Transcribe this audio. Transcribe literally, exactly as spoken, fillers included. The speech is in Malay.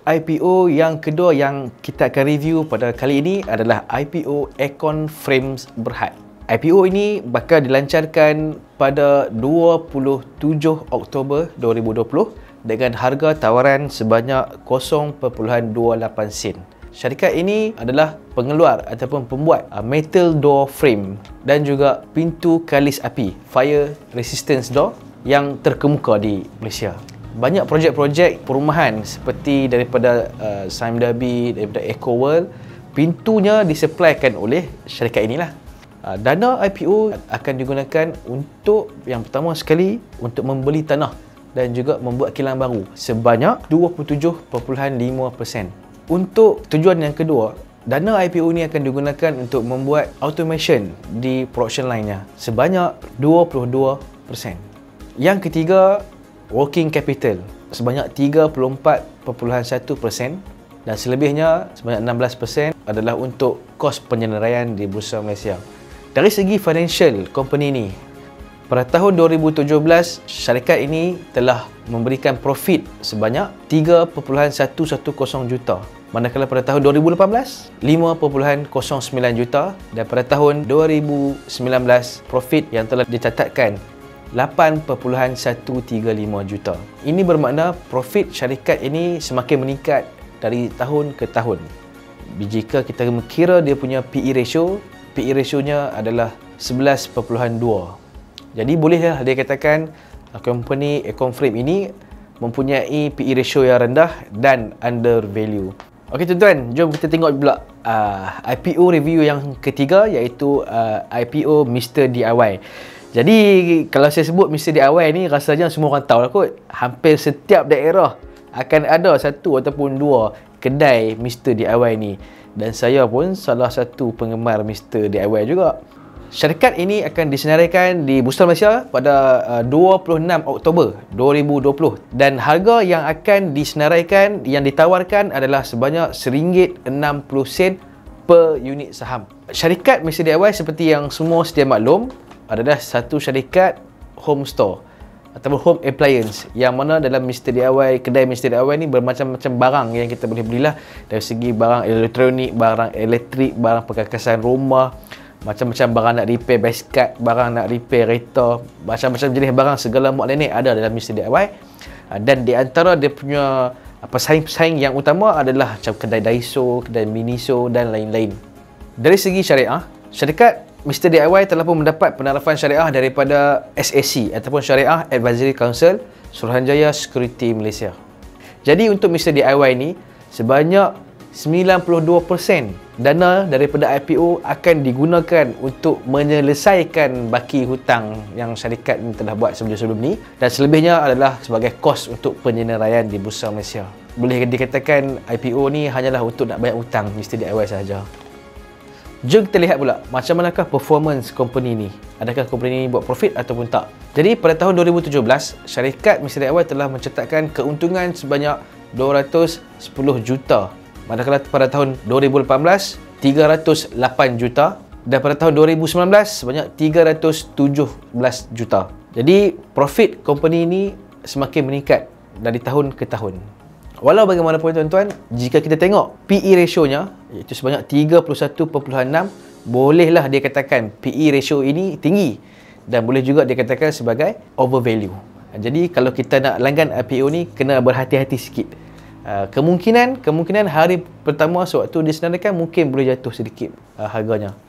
I P O yang kedua yang kita akan review pada kali ini adalah I P O Aircon Frames Berhad. I P O ini bakal dilancarkan pada dua puluh tujuh Oktober dua ribu dua puluh dengan harga tawaran sebanyak kosong perpuluhan dua lapan sen. Syarikat ini adalah pengeluar ataupun pembuat metal door frame dan juga pintu kalis api fire resistance door yang terkemuka di Malaysia. Banyak projek-projek perumahan seperti daripada uh, Sime Darby, daripada Eco World, pintunya disupplykan oleh syarikat inilah. Uh, dana I P O akan digunakan untuk yang pertama sekali untuk membeli tanah dan juga membuat kilang baru sebanyak dua puluh tujuh perpuluhan lima peratus. Untuk tujuan yang kedua, dana I P O ini akan digunakan untuk membuat automation di production line-nya sebanyak dua puluh dua peratus. Yang ketiga, working capital sebanyak tiga puluh empat perpuluhan satu peratus dan selebihnya sebanyak enam belas peratus adalah untuk kos penyenderaian di Bursa Malaysia. Dari segi financial company ini, pada tahun dua ribu tujuh belas, syarikat ini telah memberikan profit sebanyak tiga perpuluhan satu satu kosong juta. Manakala pada tahun dua ribu lapan belas, lima perpuluhan kosong sembilan juta dan pada tahun dua ribu sembilan belas, profit yang telah dicatatkan lapan perpuluhan satu tiga lima juta. Ini bermakna profit syarikat ini semakin meningkat dari tahun ke tahun. Jika kita kira dia punya P E ratio, P E ratio-nya adalah sebelas perpuluhan dua. Jadi bolehlah dia katakan company Aircon Frame ini mempunyai P E ratio yang rendah dan under value. Okey tuan-tuan, jom kita tengok pula uh, I P O review yang ketiga, iaitu uh, I P O Mister D I Y. Jadi kalau saya sebut Mister D I Y ni, rasanya semua orang tahu lah kot. Hampir setiap daerah akan ada satu ataupun dua kedai Mister D I Y ni. Dan saya pun salah satu penggemar Mister D I Y juga. Syarikat ini akan disenaraikan di Bursa Malaysia pada uh, dua puluh enam Oktober dua ribu dua puluh dan harga yang akan disenaraikan, yang ditawarkan adalah sebanyak seringgit enam puluh sen per unit saham. Syarikat Mister D I Y seperti yang semua sedia maklum adalah satu syarikat home store ataupun home appliance, yang mana dalam Mister D I Y, kedai Mister D I Y ni bermacam-macam barang yang kita boleh belilah, dari segi barang elektronik, barang elektrik, barang perkakasan rumah, macam-macam barang nak repair basket, barang nak repair kereta, macam-macam jenis barang segala mak nenek ada dalam Mister D I Y. Dan di antara dia punya pesaing-pesaing yang utama adalah macam kedai Daiso, kedai Miniso dan lain-lain. Dari segi syariah, syarikat Mister D I Y telah pun mendapat penarafan syariah daripada S A C ataupun Syariah Advisory Council Suruhanjaya Security Malaysia. Jadi untuk Mister D I Y ni, sebanyak sembilan puluh dua peratus dana daripada I P O akan digunakan untuk menyelesaikan baki hutang yang syarikat ini telah buat sebelum-sebelum ni, dan selebihnya adalah sebagai kos untuk penyenderaian di Bursa Malaysia. Boleh dikatakan I P O ni hanyalah untuk nak bayar hutang Mister D I Y sahaja. Jom kita lihat pula macam manakah performance company ni. Adakah company ni buat profit ataupun tak. Jadi pada tahun dua ribu tujuh belas, syarikat Mister D I Y telah mencatatkan keuntungan sebanyak dua ratus sepuluh juta. Manakala pada tahun dua ribu lapan belas, tiga ratus lapan juta dan pada tahun dua ribu sembilan belas sebanyak tiga ratus tujuh belas juta. Jadi profit company ini semakin meningkat dari tahun ke tahun. Walau bagaimanapun tuan-tuan, jika kita tengok P E ratio-nya iaitu sebanyak tiga puluh satu perpuluhan enam, bolehlah dia katakan P E ratio ini tinggi dan boleh juga dikatakan sebagai overvalue. Jadi kalau kita nak langgan I P O ni, kena berhati-hati sikit. Kemungkinan kemungkinan hari pertama sewaktu disenaraikan mungkin boleh jatuh sedikit harganya.